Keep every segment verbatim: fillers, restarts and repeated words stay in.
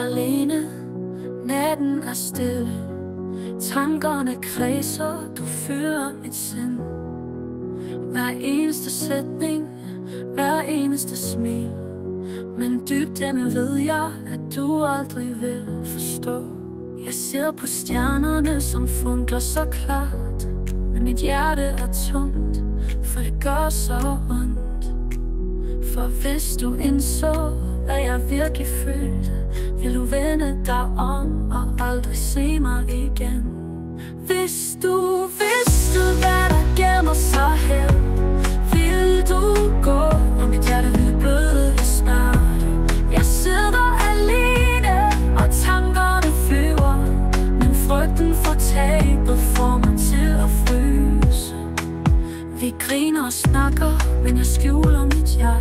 alene, natten er stille, tankerne kredser, du fylder mit sind. Hver eneste sætning, hver eneste smil, men dybt inde ved jeg, at du aldrig vil forstå. Jeg ser på stjernerne, som funkler så klart, men mit hjerte er tungt, for det gør så ondt. For hvis du indså, hvad jeg virkelig følte, vil du vende dig om og aldrig se mig igen. Hvis du vidste, hvad der gemmer sig her, ville du gå, og mit hjerte ville bløde i smerte. Jeg sidder alene, og tankerne flyver, men frygten for tabet får mig til at fryse. Vi griner og snakker, men jeg skjuler mit jeg.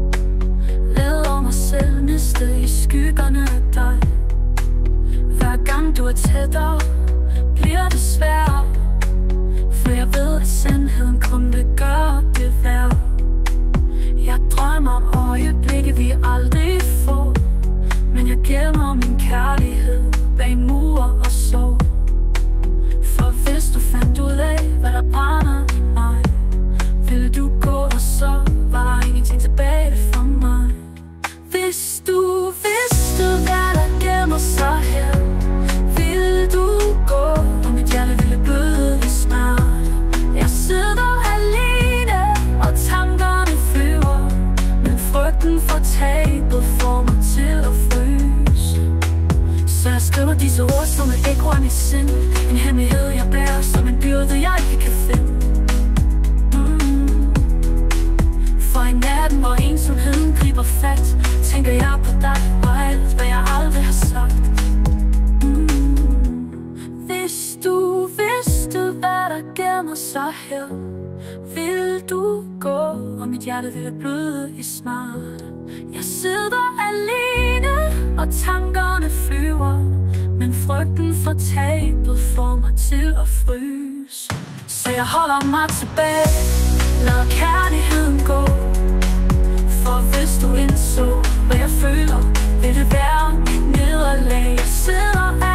Lader mig selv miste i skyggerne af dig. Hver gang du er tættere, bliver det sværere, for jeg ved, at sandheden kun vil gøre det værre. Jeg drømmer om øjeblikke, vi aldrig får, men jeg gemmer min kærlighed bag mure og sår. For hvis du fandt ud af, hvad der brænder i mig, ville du gå, og så var ingenting tilbage for mig. Hvis du vidste, hvad der gemmer sig her, ville du gå, og mit hjerte ville bløde i smerte. Jeg sidder alene, og tankerne flyver, men frygten for tabet får mig til at fryse. Så jeg skriver disse ord som et ekko af mit sind, en hemmelighed jeg bærer som en byrde jeg ikke kan finde. mm. For i natten, hvor ensomheden griber fat, tænker jeg på dig og alt, hvad jeg aldrig har sagt. mm. Hvis du vidste, hvad der gemmer sig her, ville du gå, og mit hjerte ville bløde i smerte. Jeg sidder alene, og tankerne flyver, men frygten for tabet får mig til at fryse. Så jeg holder mig tilbage, lad kærligheden gå. For hvis du indså, hvad jeg føler, vil det være et nederlag. Jeg sidder